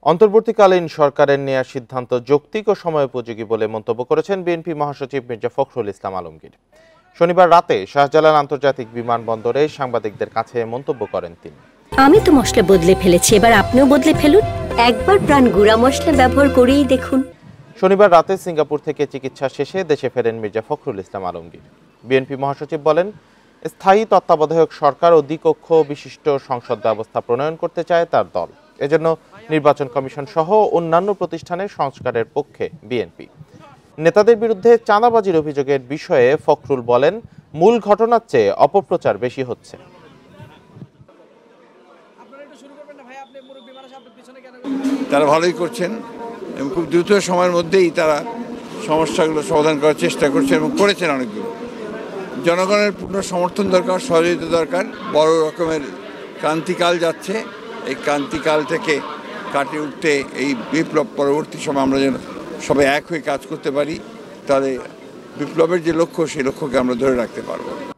অন্তর্বর্তীকালীন সরকারের নেওয়া সিদ্ধান্ত যৌক্তিক ও সময়োপযোগী বলে মন্তব্য করেছেন বিএনপি মহাসচিব মির্জা ফখরুল ইসলাম আলমগীর। শনিবার রাতে শাহজালাল আন্তর্জাতিক বিমানবন্দরে সাংবাদিকদের কাছে মন্তব্য করেন তিনি। আমি তো মশলা বদলে ফেলেছি, এবার আপনিও বদলে ফেলুন। একবার প্রাণ গুঁড়া মশলা ব্যবহার করেই দেখুন। শনিবার রাতে সিঙ্গাপুর থেকে চিকিৎসা শেষে দেশে ফেরেন মির্জা ফখরুল ইসলাম আলমগীর। বিএনপি মহাসচিব বলেন, স্থায়ী তত্ত্বাবধায়ক সরকার ও দ্বিকক্ষ বিশিষ্ট সংসদ ব্যবস্থা প্রণয়ন করতে চায় তার দল। এজন্য নির্বাচন কমিশন সহ অন্যান্য প্রতিষ্ঠানের সংস্কারের পক্ষে বিএনপি। নেতাদের বিরুদ্ধে চাঁদাবাজির অভিযোগের বিষয়ে ফখরুল বলেন, মূল ঘটনার চেয়ে অপপ্রচার বেশি হচ্ছে। তারা ভালোই করছেন এবং খুব দ্রুত সময়ের মধ্যেই তারা সমস্যাগুলো সমাধান করার চেষ্টা করছেন এবং করেছেন অনেকগুলো। জনগণের পূর্ণ সমর্থন দরকার, সহযোগিতা দরকার। বড় রকমের ক্রান্তিকাল যাচ্ছে, এই ক্রান্তিকাল থেকে কাটিয়ে উঠতে এই বিপ্লব পরবর্তী সময় আমরা যেন সবাই এক হয়ে কাজ করতে পারি, তাহলে বিপ্লবের যে লক্ষ্য সেই লক্ষ্যকে আমরা ধরে রাখতে পারবো।